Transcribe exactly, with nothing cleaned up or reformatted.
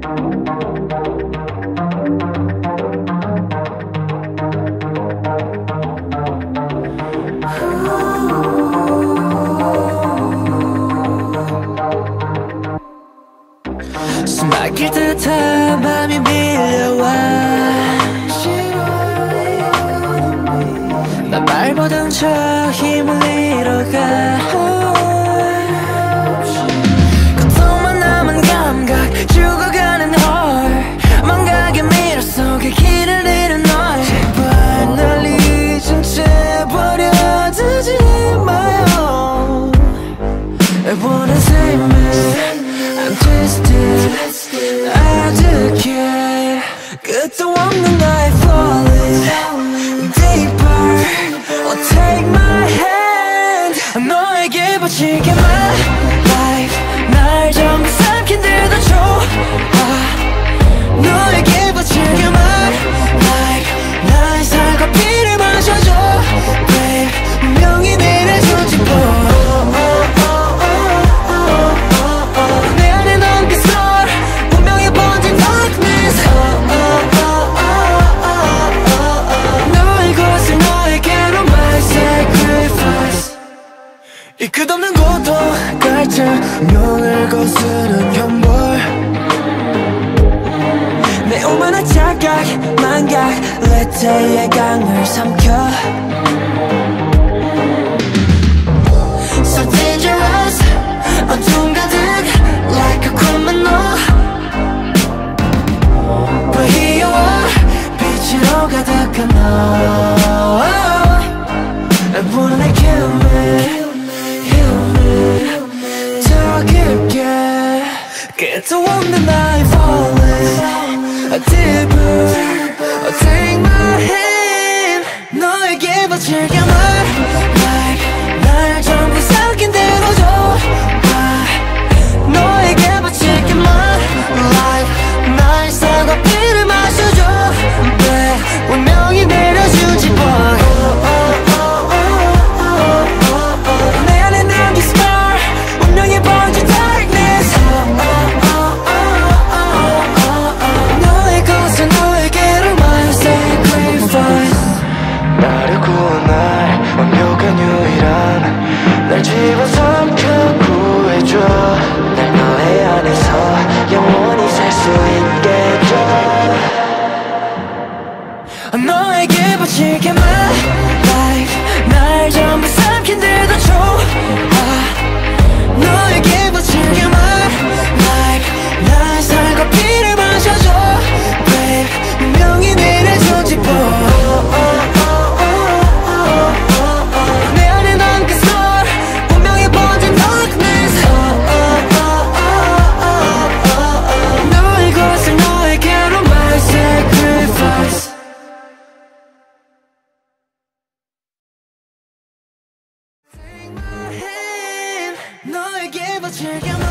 숨막힐 듯한 맘이 밀려와 난 말 못한 척 힘을 잃어가 고통만 남은 감각 죽어가는 헐 망각의 미러 속에 길을 잃은 널 제발 날 잊은 채 버려두지 마요 I wanna save me I'm twisted 아득해 끝도 없는 나의 falling deeper Oh take my hand 너에게 바칠게 my life 날 전부 삼킨 듯도 좋아 너에게 바칠게 my life 나의 살과 피를 마셔줘 Babe 분명히 내내 조직보 이 끝없는 고통 갈증 운명을 거스른 현볼 내 오만한 착각 망각 레테의 강을 삼켜 So dangerous 어둠 가득 like a criminal But here you are 빛으로 가득한 너 I wanna kill me 더 깊게 끝도 없는 나의 falling A deeper Oh take my hand 너에게 바칠게 my life 날 전부 삼킨 대로 줘 너에게 바칠게 my life 나의 살과 피를 마셔줘 Babe 운명이 내려주지 boy 날 집어삼켜 구해줘 날 너의 안에서 영원히 살 수 있게 해줘 너에게 바칠게 my life 날 전부 삼킨 듯도 좋아 너에게 바칠게 my life 나의 살과 피를 마셔줘 Babe 분명히 내내 조직보 너에게 바칠게